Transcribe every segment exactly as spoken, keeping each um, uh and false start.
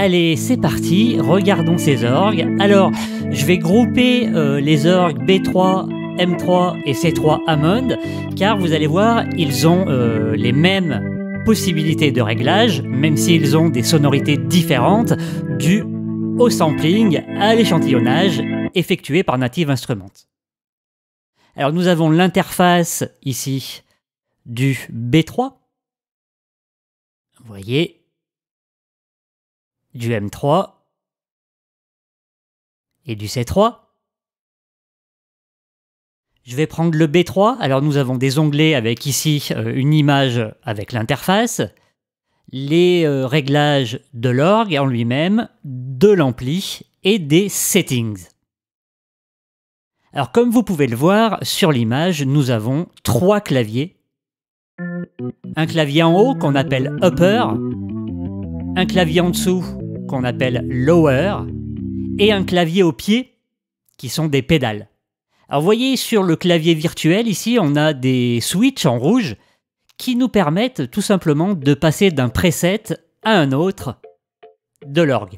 Allez, c'est parti, regardons ces orgues. Alors, je vais grouper euh, les orgues B trois, M trois et C trois Hammond, car vous allez voir, ils ont euh, les mêmes possibilités de réglage, même s'ils ont des sonorités différentes, dues au sampling, à l'échantillonnage effectué par Native Instruments. Alors, nous avons l'interface ici du B trois. Vous voyez, du M trois et du C trois. Je vais prendre le B trois. Alors nous avons des onglets avec ici euh, une image avec l'interface, les euh, réglages de l'orgue en lui-même, de l'ampli et des settings. Alors comme vous pouvez le voir sur l'image, nous avons trois claviers. Un clavier en haut qu'on appelle upper, un clavier en dessous qu'on appelle lower, et un clavier au pied qui sont des pédales. Alors vous voyez sur le clavier virtuel ici on a des switches en rouge qui nous permettent tout simplement de passer d'un preset à un autre de l'orgue.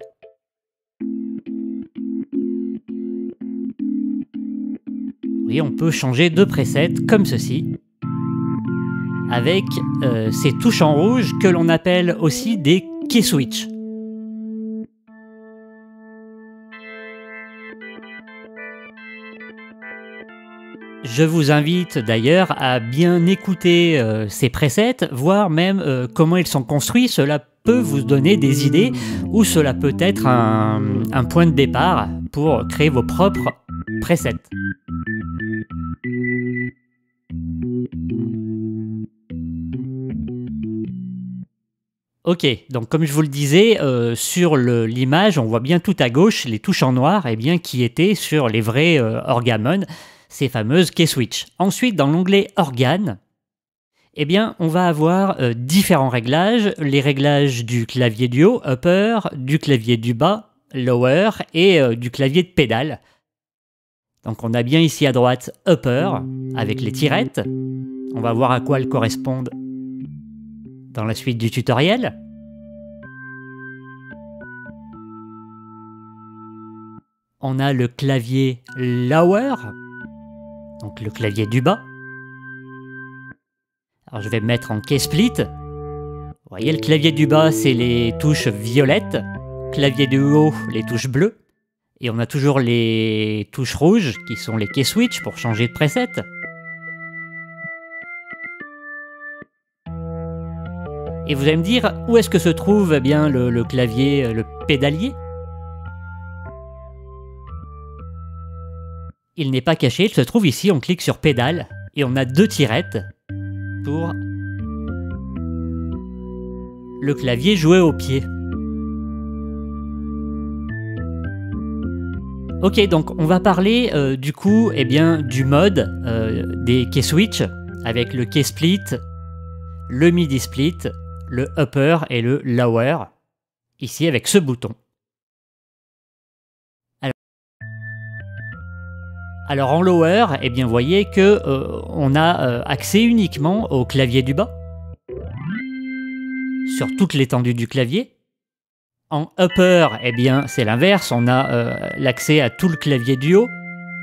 Oui, on peut changer de preset comme ceci, avec euh, ces touches en rouge que l'on appelle aussi des key switch. Je vous invite d'ailleurs à bien écouter euh, ces presets, voire même euh, comment ils sont construits. Cela peut vous donner des idées ou cela peut être un, un point de départ pour créer vos propres presets. Ok, donc comme je vous le disais, euh, sur l'image, on voit bien tout à gauche les touches en noir eh bien, qui étaient sur les vrais euh, orgues Hammond, ces fameuses key switch. Ensuite, dans l'onglet organes, eh bien, on va avoir euh, différents réglages, les réglages du clavier du haut, upper, du clavier du bas, lower, et euh, du clavier de pédale. Donc on a bien ici à droite upper, avec les tirettes. On va voir à quoi elles correspondent dans la suite du tutoriel. On a le clavier lower, donc le clavier du bas. Alors je vais me mettre en key split. Vous voyez, le clavier du bas, c'est les touches violettes. Clavier du haut, les touches bleues. Et on a toujours les touches rouges, qui sont les key switch pour changer de preset. Et vous allez me dire, où est-ce que se trouve eh bien, le, le clavier, le pédalier? Il n'est pas caché, il se trouve ici, on clique sur pédale, et on a deux tirettes pour le clavier joué au pied. Ok, donc on va parler euh, du coup eh bien, du mode euh, des key switch, avec le key split, le midi split, le upper et le lower, ici avec ce bouton. Alors, alors en lower, eh bien, vous voyez que euh, on a euh, accès uniquement au clavier du bas, sur toute l'étendue du clavier. En upper, eh bien, c'est l'inverse, on a euh, l'accès à tout le clavier du haut.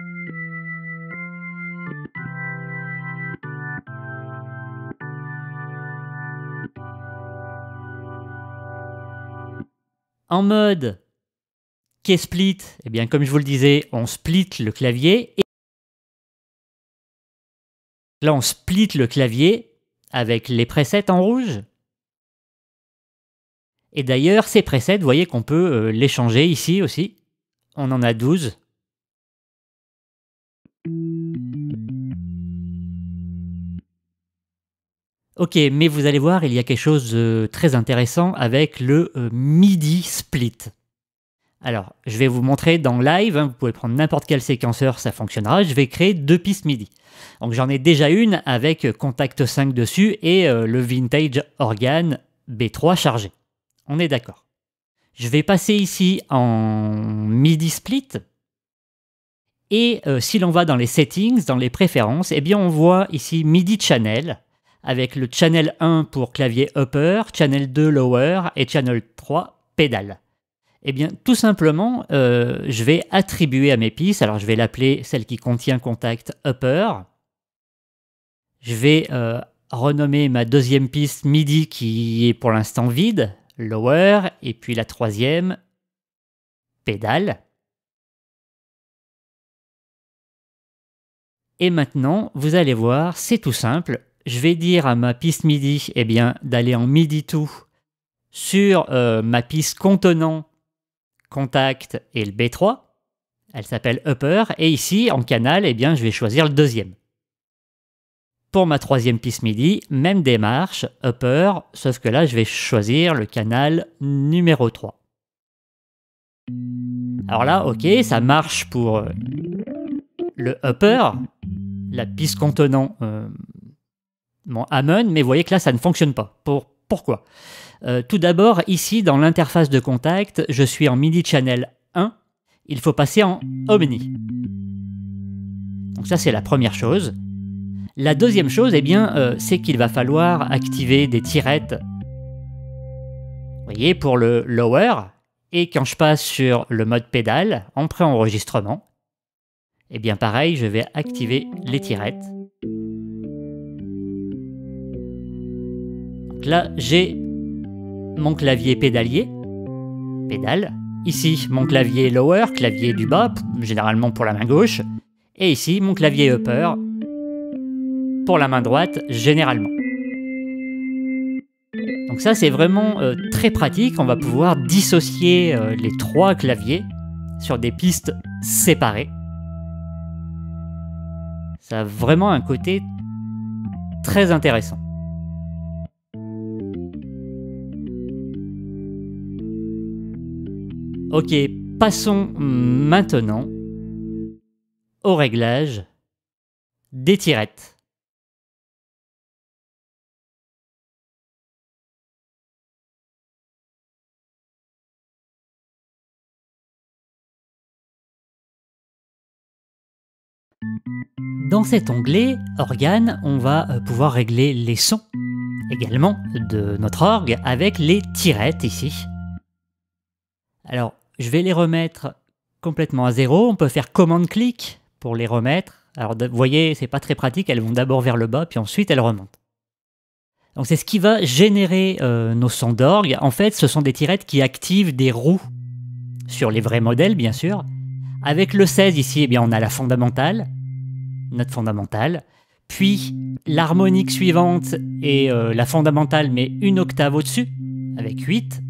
En mode key split, eh bien, comme je vous le disais, on split le clavier. Et là, on split le clavier avec les presets en rouge. Et d'ailleurs, ces presets, vous voyez qu'on peut euh, les changer ici aussi. On en a douze. Ok, mais vous allez voir, il y a quelque chose de très intéressant avec le euh, midi split. Alors, je vais vous montrer dans live, hein, vous pouvez prendre n'importe quel séquenceur, ça fonctionnera. Je vais créer deux pistes midi. Donc j'en ai déjà une avec Contact cinq dessus et euh, le Vintage Organ B trois chargé. On est d'accord. Je vais passer ici en midi split. Et euh, si l'on va dans les settings, dans les préférences, eh bien on voit ici midi channel, avec le channel un pour clavier upper, channel deux lower et channel trois pédale. Eh bien, tout simplement, euh, je vais attribuer à mes pistes, alors je vais l'appeler celle qui contient contact upper. Je vais euh, renommer ma deuxième piste MIDI qui est pour l'instant vide, lower, et puis la troisième, pédale. Et maintenant, vous allez voir, c'est tout simple. Je vais dire à ma piste MIDI eh bien, d'aller en MIDI deux sur euh, ma piste contenant contact et le B trois. Elle s'appelle upper. Et ici, en canal, eh bien, je vais choisir le deuxième. Pour ma troisième piste MIDI, même démarche, upper, sauf que là, je vais choisir le canal numéro trois. Alors là, ok, ça marche pour euh, le upper, la piste contenant euh, mon Hammond, mais vous voyez que là, ça ne fonctionne pas. Pour, pourquoi euh, Tout d'abord, ici, dans l'interface de contact, je suis en MIDI channel un, il faut passer en Omni. Donc ça, c'est la première chose. La deuxième chose, eh bien, euh, c'est qu'il va falloir activer des tirettes, vous voyez, pour le lower, et quand je passe sur le mode pédale, en pré-enregistrement, eh bien pareil, je vais activer les tirettes. Donc là, j'ai mon clavier pédalier, pédale. Ici, mon clavier lower, clavier du bas, généralement pour la main gauche. Et ici, mon clavier upper, pour la main droite, généralement. Donc ça, c'est vraiment euh, très pratique. On va pouvoir dissocier euh, les trois claviers sur des pistes séparées. Ça a vraiment un côté très intéressant. Ok, passons maintenant au réglage des tirettes. Dans cet onglet organes, on va pouvoir régler les sons également de notre orgue avec les tirettes ici. Alors, je vais les remettre complètement à zéro. On peut faire commande-clic pour les remettre. Alors, vous voyez, c'est pas très pratique. Elles vont d'abord vers le bas, puis ensuite elles remontent. Donc, c'est ce qui va générer euh, nos sons d'orgue. En fait, ce sont des tirettes qui activent des roues sur les vrais modèles, bien sûr. Avec le seize ici, eh bien, on a la fondamentale, note fondamentale. Puis, l'harmonique suivante est euh, la fondamentale, mais une octave au-dessus, avec huit.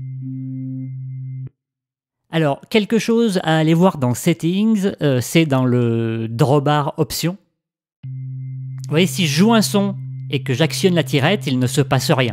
Alors, quelque chose à aller voir dans Settings, euh, c'est dans le drawbar Options. Vous voyez, si je joue un son et que j'actionne la tirette, il ne se passe rien.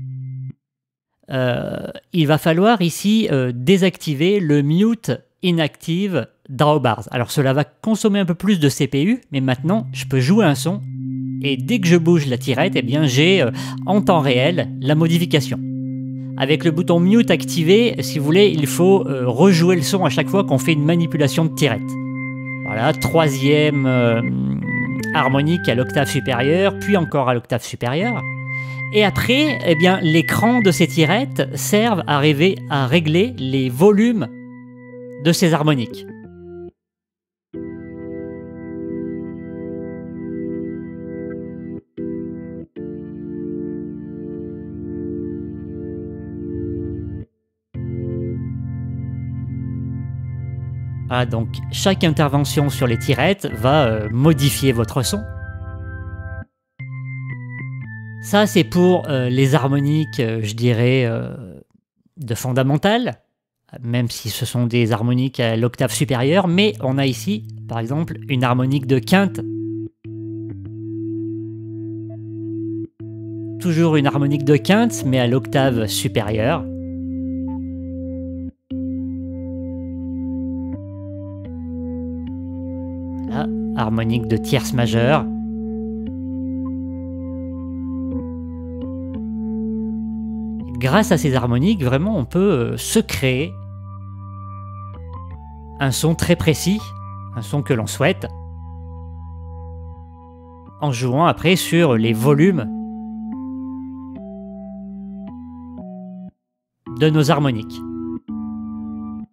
Euh, il va falloir ici euh, désactiver le Mute Inactive Drawbars. Alors, cela va consommer un peu plus de C P U, mais maintenant, je peux jouer un son et dès que je bouge la tirette, eh bien, j'ai euh, en temps réel la modification. Avec le bouton Mute activé, si vous voulez, il faut euh, rejouer le son à chaque fois qu'on fait une manipulation de tirette. Voilà, troisième euh, harmonique à l'octave supérieure, puis encore à l'octave supérieure. Et après, eh bien, l'écran de ces tirettes servent à, rêver, à régler les volumes de ces harmoniques. Ah, donc chaque intervention sur les tirettes va euh, modifier votre son. Ça, c'est pour euh, les harmoniques, euh, je dirais, euh, de fondamentale, même si ce sont des harmoniques à l'octave supérieure, mais on a ici, par exemple, une harmonique de quinte. Toujours une harmonique de quinte, mais à l'octave supérieure. Là, harmonique de tierce majeure. Grâce à ces harmoniques, vraiment, on peut se créer un son très précis, un son que l'on souhaite, en jouant après sur les volumes de nos harmoniques.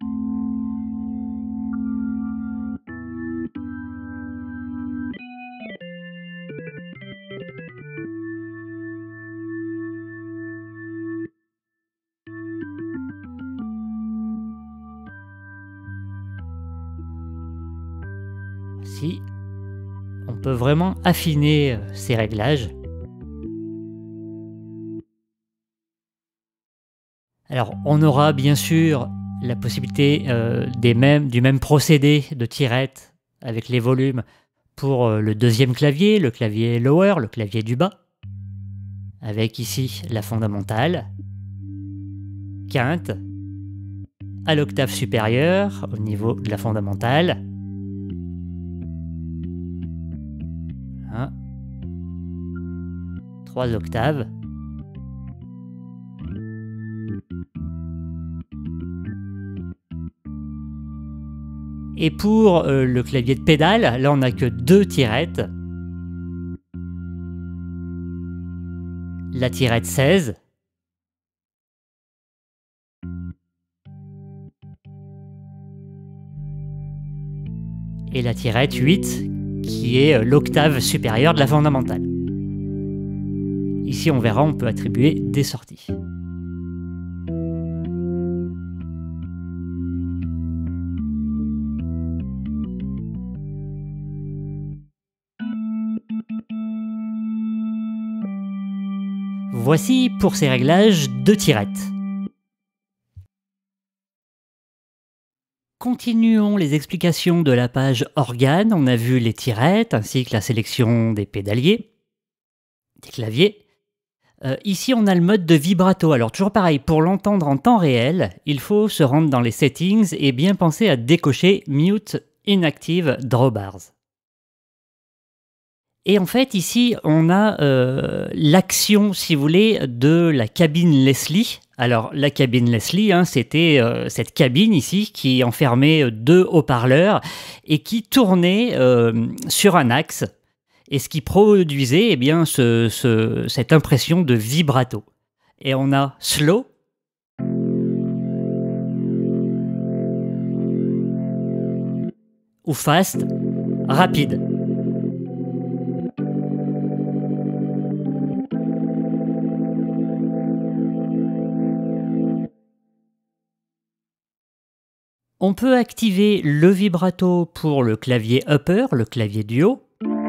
ici, on peut vraiment affiner ces réglages. Alors, on aura bien sûr la possibilité euh, des mêmes, du même procédé de tirette avec les volumes pour euh, le deuxième clavier, le clavier lower, le clavier du bas, avec ici la fondamentale, quinte, à l'octave supérieure au niveau de la fondamentale. Hein. Trois octaves. Et pour euh, le clavier de pédale, là on n'a que deux tirettes. La tirette seize. Et la tirette huit, qui est l'octave supérieure de la fondamentale. Ici on verra, on peut attribuer des sorties. Voici pour ces réglages de tirettes. Continuons les explications de la page organes. On a vu les tirettes ainsi que la sélection des pédaliers, des claviers. Euh, ici, on a le mode de vibrato. Alors, toujours pareil, pour l'entendre en temps réel, il faut se rendre dans les settings et bien penser à décocher Mute Inactive Drawbars. Et en fait, ici, on a euh, l'action, si vous voulez, de la cabine Leslie. Alors, la cabine Leslie, hein, c'était euh, cette cabine ici qui enfermait deux haut-parleurs et qui tournait euh, sur un axe. Et ce qui produisait eh bien, ce, ce, cette impression de vibrato. Et on a slow. Ou fast, rapide. On peut activer le vibrato pour le clavier upper, le clavier du haut.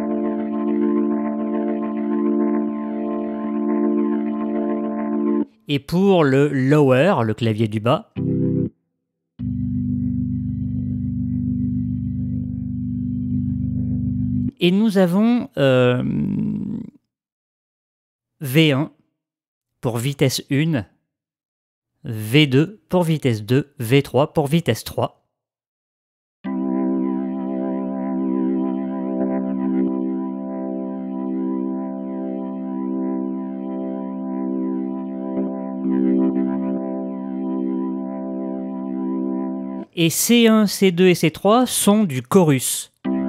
Et pour le lower, le clavier du bas. Et nous avons euh, V un pour vitesse un, V deux pour vitesse deux, V trois pour vitesse trois. Et C un, C deux et C trois sont du chorus.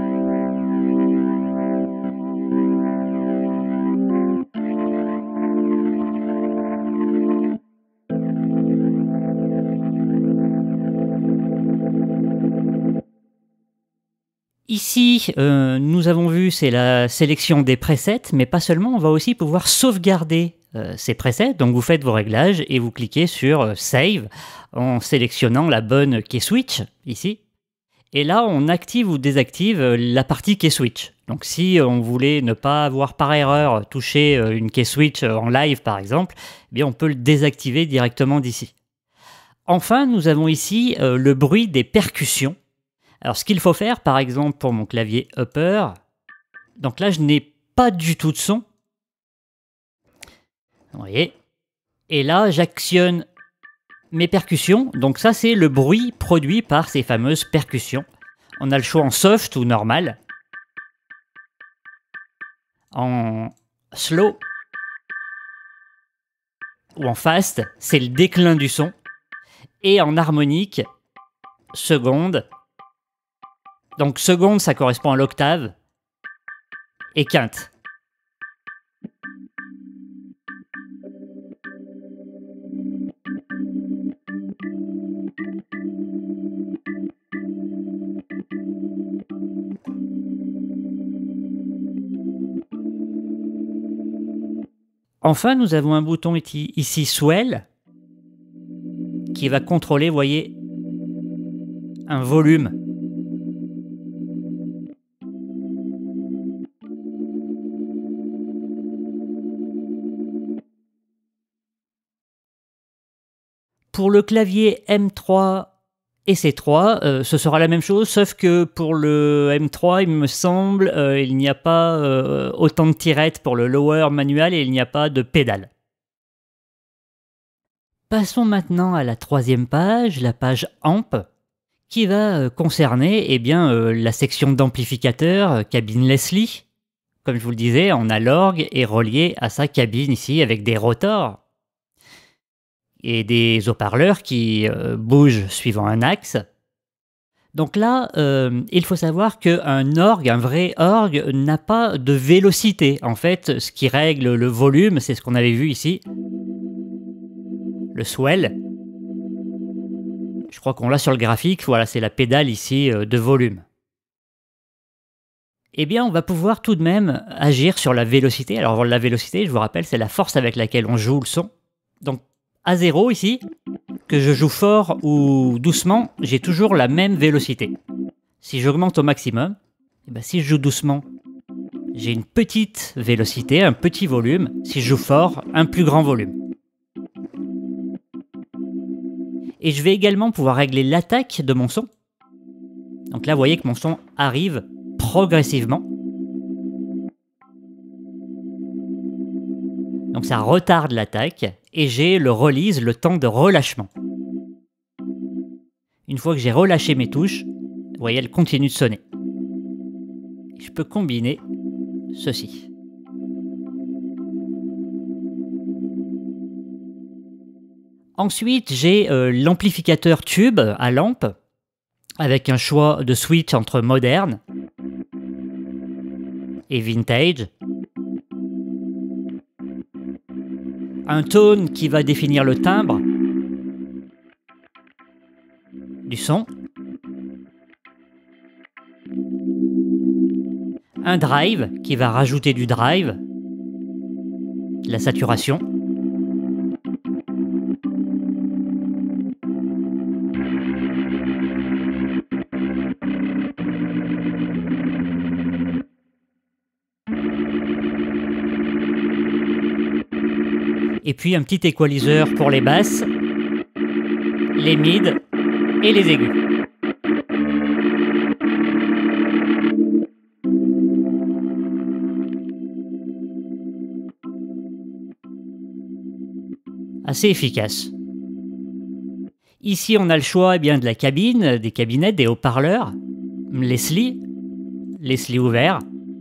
Ici, euh, nous avons vu, c'est la sélection des presets, mais pas seulement, on va aussi pouvoir sauvegarder euh, ces presets. Donc vous faites vos réglages et vous cliquez sur euh, Save en sélectionnant la bonne key switch, ici. Et là, on active ou désactive euh, la partie key switch. Donc si on voulait ne pas avoir par erreur touché euh, une key switch en live, par exemple, eh bien on peut le désactiver directement d'ici. Enfin, nous avons ici euh, le bruit des percussions. Alors, ce qu'il faut faire, par exemple, pour mon clavier upper, donc là, je n'ai pas du tout de son. Vous voyez. Et là, j'actionne mes percussions. Donc ça, c'est le bruit produit par ces fameuses percussions. On a le choix en soft ou normal. En slow ou en fast, c'est le déclin du son. Et en harmonique, seconde. Donc seconde, ça correspond à l'octave. Et quinte. Enfin, nous avons un bouton ici, Swell, qui va contrôler, vous voyez, un volume. Pour le clavier M trois et C trois, euh, ce sera la même chose, sauf que pour le M trois, il me semble, euh, il n'y a pas euh, autant de tirettes pour le lower manuel et il n'y a pas de pédale. Passons maintenant à la troisième page, la page Amp, qui va concerner eh bien, euh, la section d'amplificateur, euh, cabine Leslie. Comme je vous le disais, on a l'orgue est relié à sa cabine ici avec des rotors et des haut-parleurs qui euh, bougent suivant un axe. Donc là, euh, il faut savoir qu'un orgue, un vrai orgue, n'a pas de vélocité. En fait, ce qui règle le volume, c'est ce qu'on avait vu ici, le swell. Je crois qu'on l'a sur le graphique, voilà, c'est la pédale ici euh, de volume. Eh bien, on va pouvoir tout de même agir sur la vélocité. Alors, la vélocité, je vous rappelle, c'est la force avec laquelle on joue le son. Donc, à zéro ici, que je joue fort ou doucement, j'ai toujours la même vélocité. Si j'augmente au maximum, eh bien, si je joue doucement, j'ai une petite vélocité, un petit volume. Si je joue fort, un plus grand volume. Et je vais également pouvoir régler l'attaque de mon son. Donc là, vous voyez que mon son arrive progressivement. Donc ça retarde l'attaque et j'ai le release, le temps de relâchement. Une fois que j'ai relâché mes touches, vous voyez, elles continuent de sonner. Je peux combiner ceci. Ensuite, j'ai euh, l'amplificateur tube à lampe avec un choix de switch entre moderne et vintage. Un tone qui va définir le timbre du son. Un drive qui va rajouter du drive, la saturation. Et puis un petit équaliseur pour les basses, les mids et les aigus. Assez efficace. Ici, on a le choix eh bien, de la cabine, des cabinettes, des haut-parleurs, Leslie, Leslie ouvert,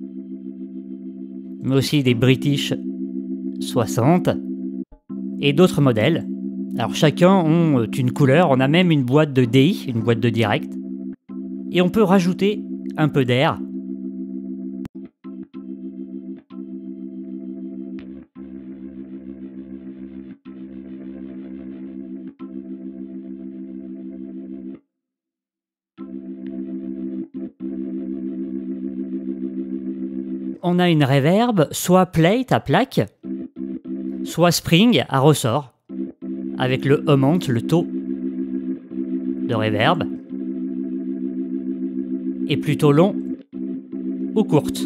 mais aussi des British soixante et d'autres modèles. Alors chacun ont une couleur, on a même une boîte de D I, une boîte de direct, et on peut rajouter un peu d'air. On a une reverb, soit plate à plaque, soit spring à ressort, avec le augment, le taux de reverb, et plutôt long ou courte.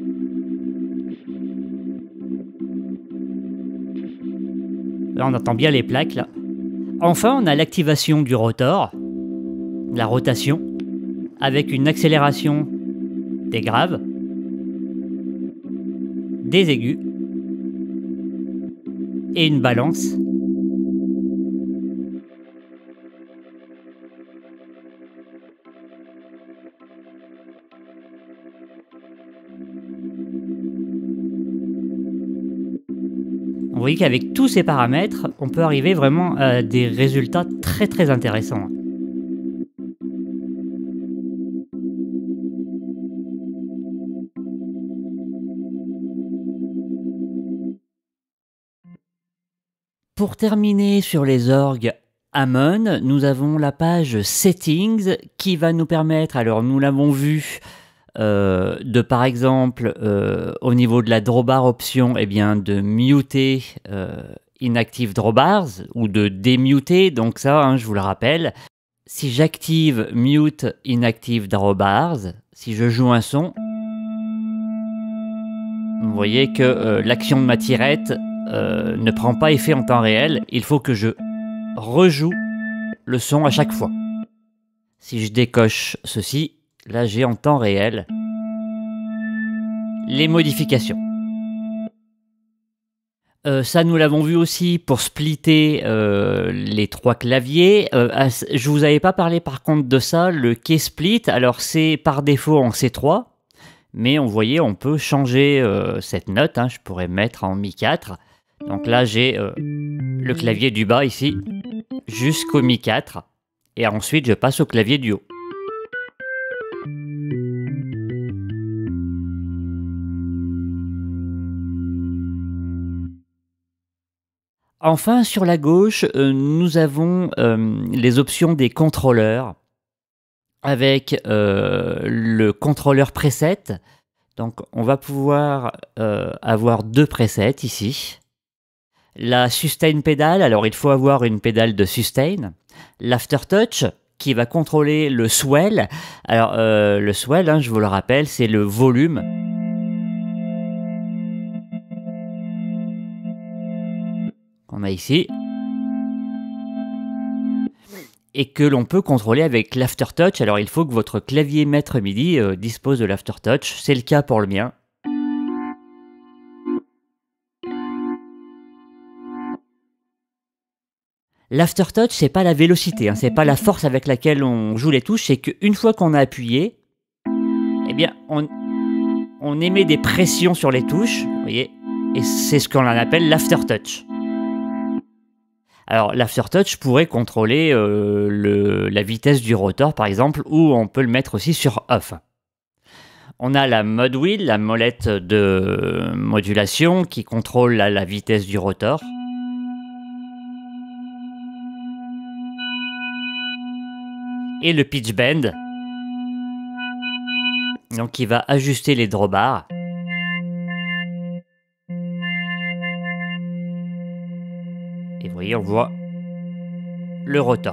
Là, on entend bien les plaques, là. Enfin, on a l'activation du rotor, la rotation, avec une accélération des graves, des aigus, et une balance. Vous voyez qu'avec tous ces paramètres, on peut arriver vraiment à des résultats très très intéressants. Pour terminer sur les orgues Hammond, nous avons la page Settings qui va nous permettre, alors nous l'avons vu, euh, de par exemple euh, au niveau de la drawbar option, eh bien, de muter euh, inactive drawbars ou de démuter. Donc ça, hein, je vous le rappelle, si j'active mute inactive drawbars, si je joue un son, vous voyez que euh, l'action de ma tirette Euh, ne prend pas effet en temps réel, il faut que je rejoue le son à chaque fois. Si je décoche ceci, là j'ai en temps réel les modifications. Euh, ça, nous l'avons vu aussi pour splitter euh, les trois claviers. Euh, je vous avais pas parlé par contre de ça, le key split. Alors c'est par défaut en C trois, mais on voyait, on peut changer euh, cette note. Hein, je pourrais mettre en Mi quatre. Donc là, j'ai euh, le clavier du bas ici, jusqu'au Mi quatre. Et ensuite, je passe au clavier du haut. Enfin, sur la gauche, euh, nous avons euh, les options des contrôleurs avec euh, le contrôleur preset. Donc, on va pouvoir euh, avoir deux presets ici. La sustain pédale, alors il faut avoir une pédale de sustain. L'aftertouch, qui va contrôler le swell. Alors, euh, le swell, hein, je vous le rappelle, c'est le volume qu'on a ici, et que l'on peut contrôler avec l'aftertouch. Alors il faut que votre clavier maître MIDI euh, dispose de l'aftertouch, c'est le cas pour le mien. L'aftertouch, c'est pas la vélocité, hein, c'est pas la force avec laquelle on joue les touches, c'est qu'une fois qu'on a appuyé, eh bien on, on émet des pressions sur les touches, vous voyez, et c'est ce qu'on appelle l'aftertouch. Alors l'aftertouch pourrait contrôler euh, le, la vitesse du rotor par exemple, ou on peut le mettre aussi sur off. On a la mod wheel, la molette de modulation qui contrôle la, la vitesse du rotor. Et le pitch bend, donc qui va ajuster les drawbars. Et vous voyez, on voit le rotor.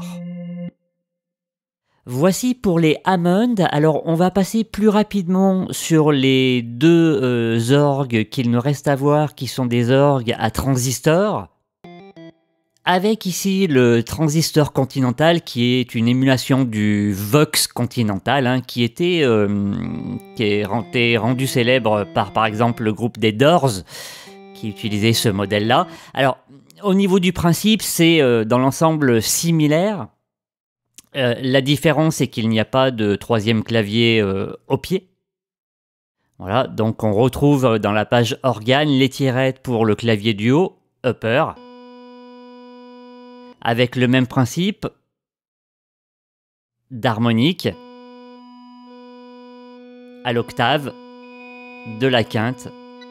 Voici pour les Hammond. Alors, on va passer plus rapidement sur les deux euh, orgues qu'il nous reste à voir, qui sont des orgues à transistor. Avec ici le transistor Continental, qui est une émulation du Vox Continental, hein, qui était euh, qui est rendu, rendu célèbre par, par exemple, le groupe des Doors, qui utilisait ce modèle-là. Alors, au niveau du principe, c'est euh, dans l'ensemble similaire. Euh, la différence, c'est qu'il n'y a pas de troisième clavier euh, au pied. Voilà, donc on retrouve dans la page organe les tirettes pour le clavier du haut, upper, avec le même principe d'harmonique à l'octave, de la quinte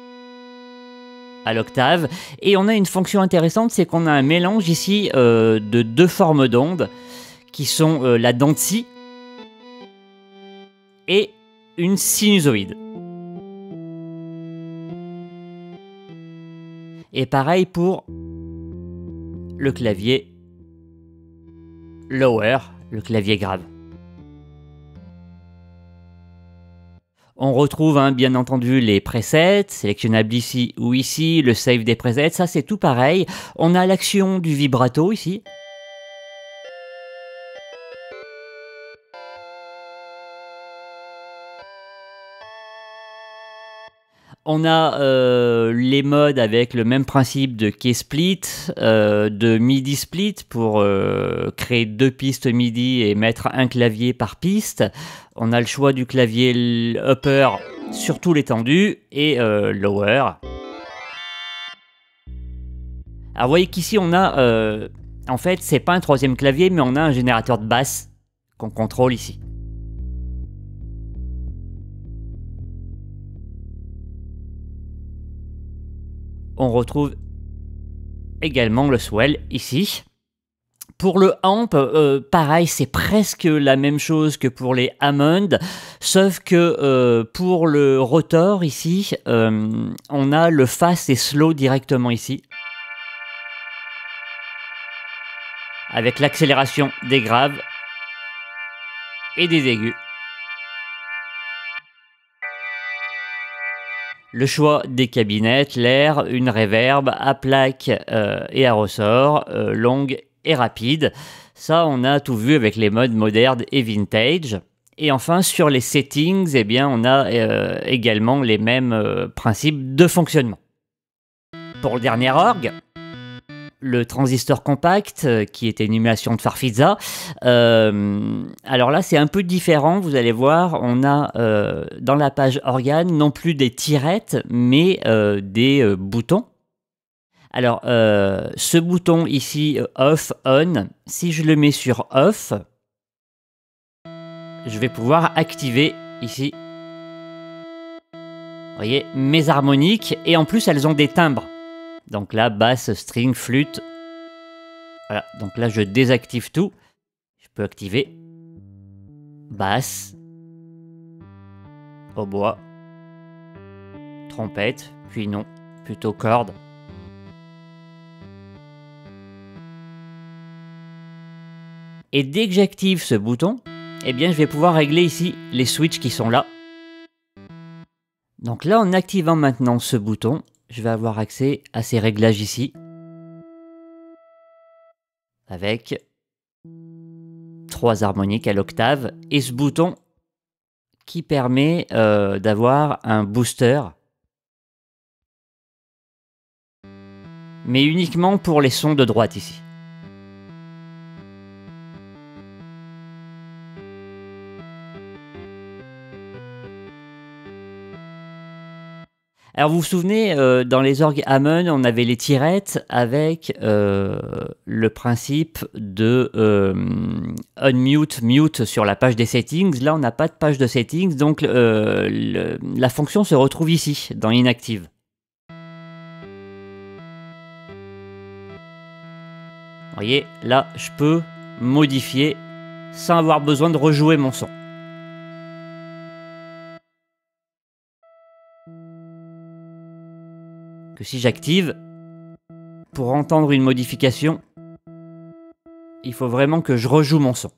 à l'octave. Et on a une fonction intéressante, c'est qu'on a un mélange ici euh, de deux formes d'ondes qui sont euh, la dent de scie et une sinusoïde. Et pareil pour le clavier lower, le clavier grave. On retrouve hein, bien entendu les presets, sélectionnables ici ou ici, le save des presets, ça c'est tout pareil. On a l'action du vibrato ici. On a euh, les modes avec le même principe de key split, euh, de MIDI split pour euh, créer deux pistes MIDI et mettre un clavier par piste. On a le choix du clavier upper sur tout l'étendue et euh, lower. Alors vous voyez qu'ici on a, euh, en fait c'est pas un troisième clavier mais on a un générateur de basse qu'on contrôle ici. On retrouve également le swell ici. Pour le amp, euh, pareil, c'est presque la même chose que pour les Hammond, sauf que euh, pour le rotor ici, euh, on a le fast et slow directement ici, avec l'accélération des graves et des aigus. Le choix des cabinettes, l'air, une reverb à plaque euh, et à ressort, euh, longue et rapide. Ça, on a tout vu avec les modes moderne et vintage. Et enfin, sur les settings, eh bien, on a euh, également les mêmes euh, principes de fonctionnement. Pour le dernier orgue, le transistor compact, euh, qui était une émulation de Farfisa. Euh, alors là, c'est un peu différent, vous allez voir, on a euh, dans la page organe non plus des tirettes, mais euh, des euh, boutons. Alors, euh, ce bouton ici, off, on, si je le mets sur off, je vais pouvoir activer ici, vous voyez, mes harmoniques, et en plus elles ont des timbres. Donc là, basse, string, flûte. Voilà, donc là je désactive tout. Je peux activer basse, hautbois, trompette, puis non, plutôt corde. Et dès que j'active ce bouton, eh bien je vais pouvoir régler ici les switches qui sont là. Donc là, en activant maintenant ce bouton, je vais avoir accès à ces réglages ici. Avec trois harmoniques à l'octave. Et ce bouton qui permet euh, d'avoir un booster. Mais uniquement pour les sons de droite ici. Alors vous vous souvenez, euh, dans les orgues Hammond, on avait les tirettes avec euh, le principe de euh, unmute, mute sur la page des settings. Là, on n'a pas de page de settings, donc euh, le, la fonction se retrouve ici, dans Inactive. Vous voyez, là, je peux modifier sans avoir besoin de rejouer mon son. Que si j'active, pour entendre une modification, il faut vraiment que je rejoue mon son.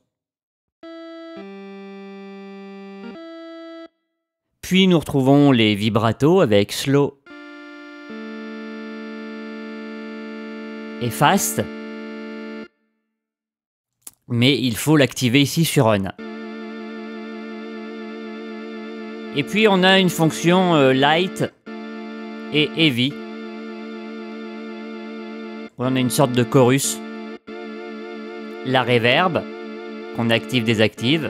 Puis nous retrouvons les vibratos avec slow et fast. Mais il faut l'activer ici sur on. Et puis on a une fonction euh, light et heavy. On a une sorte de chorus. La reverb, qu'on active, désactive.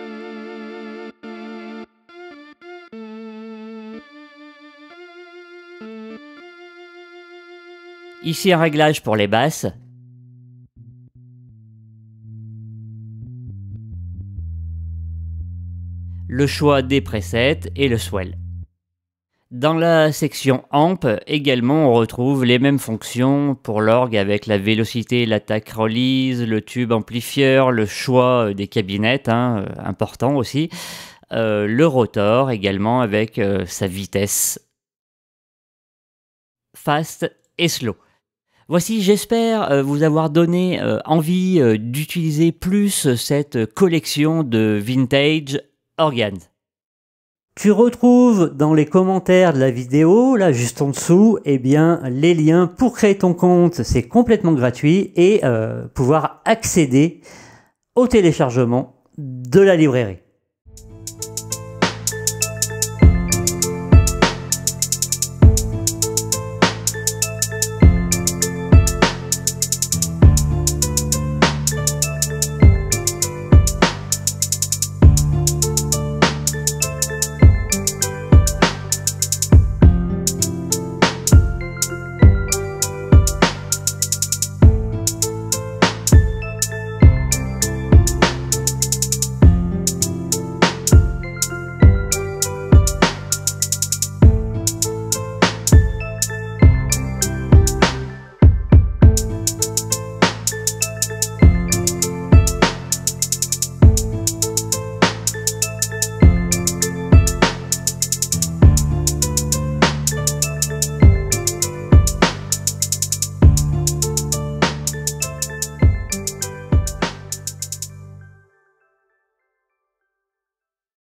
Ici un réglage pour les basses. Le choix des presets et le swell. Dans la section Amp, également, on retrouve les mêmes fonctions pour l'orgue avec la vélocité, l'attaque release, le tube amplifieur, le choix des cabinettes, hein, important aussi, euh, le rotor également avec euh, sa vitesse, fast et slow. Voici, j'espère euh, vous avoir donné euh, envie euh, d'utiliser plus cette collection de vintage organes. Tu retrouves dans les commentaires de la vidéo, là juste en dessous, eh bien, les liens pour créer ton compte, c'est complètement gratuit, et euh, pouvoir accéder au téléchargement de la librairie.